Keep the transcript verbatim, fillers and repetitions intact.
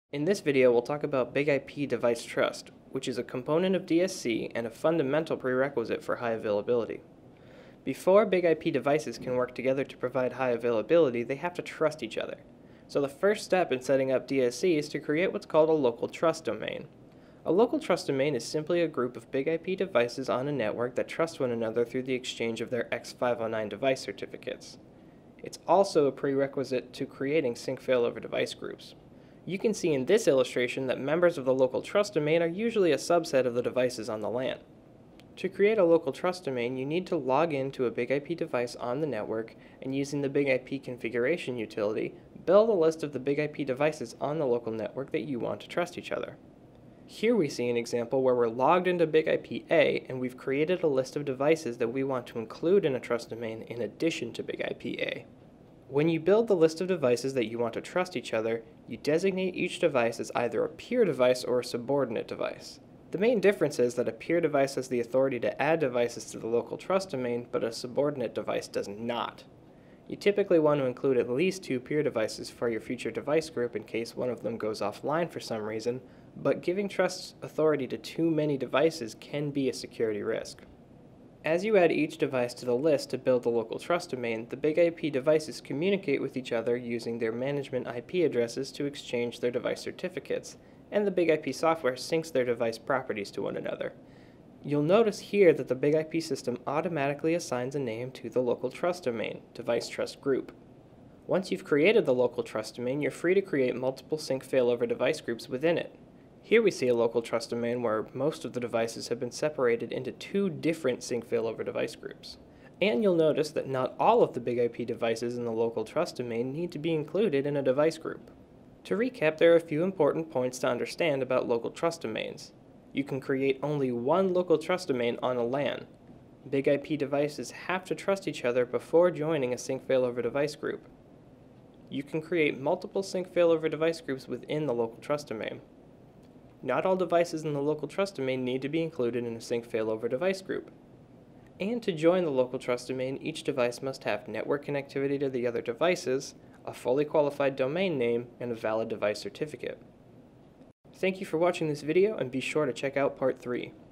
In this video, we'll talk about Big I P device trust, which is a component of D S C and a fundamental prerequisite for high availability. Before Big I P devices can work together to provide high availability, they have to trust each other. So the first step in setting up D S C is to create what's called a local trust domain. A local trust domain is simply a group of Big I P devices on a network that trust one another through the exchange of their X five oh nine device certificates. It's also a prerequisite to creating Sync-Failover device groups. You can see in this illustration that members of the local trust domain are usually a subset of the devices on the LAN. To create a local trust domain, you need to log into a Big I P device on the network and, using the Big I P configuration utility, build a list of the Big I P devices on the local network that you want to trust each other. Here we see an example where we're logged into Big I P A and we've created a list of devices that we want to include in a trust domain in addition to Big I P A. When you build the list of devices that you want to trust each other, you designate each device as either a peer device or a subordinate device. The main difference is that a peer device has the authority to add devices to the local trust domain, but a subordinate device does not. You typically want to include at least two peer devices for your future device group in case one of them goes offline for some reason, but giving trust authority to too many devices can be a security risk. As you add each device to the list to build the local trust domain, the Big I P devices communicate with each other using their management I P addresses to exchange their device certificates, and the Big I P software syncs their device properties to one another. You'll notice here that the Big I P system automatically assigns a name to the local trust domain, Device Trust Group. Once you've created the local trust domain, you're free to create multiple Sync-Failover device groups within it. Here we see a local trust domain where most of the devices have been separated into two different Sync-Failover device groups. And you'll notice that not all of the Big I P devices in the local trust domain need to be included in a device group. To recap, there are a few important points to understand about local trust domains. You can create only one local trust domain on a LAN. Big I P devices have to trust each other before joining a Sync-Failover device group. You can create multiple Sync-Failover device groups within the local trust domain. Not all devices in the local trust domain need to be included in a Sync-Failover device group. And to join the local trust domain, each device must have network connectivity to the other devices, a fully qualified domain name, and a valid device certificate. Thank you for watching this video, and be sure to check out part three.